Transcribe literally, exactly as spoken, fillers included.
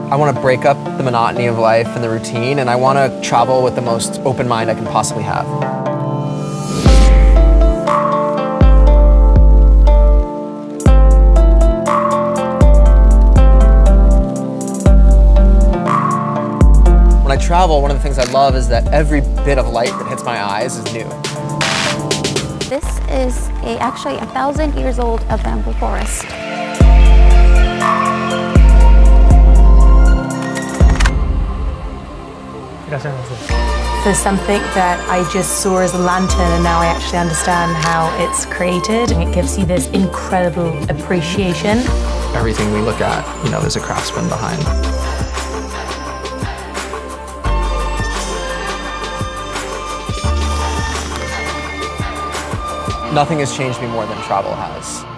I want to break up the monotony of life and the routine, and I want to travel with the most open mind I can possibly have. When I travel, one of the things I love is that every bit of light that hits my eyes is new. This is a, actually a thousand years old of bamboo forest. For something that I just saw as a lantern and now I actually understand how it's created, and it gives you this incredible appreciation. Everything we look at, you know, there's a craftsman behind. Nothing has changed me more than travel has.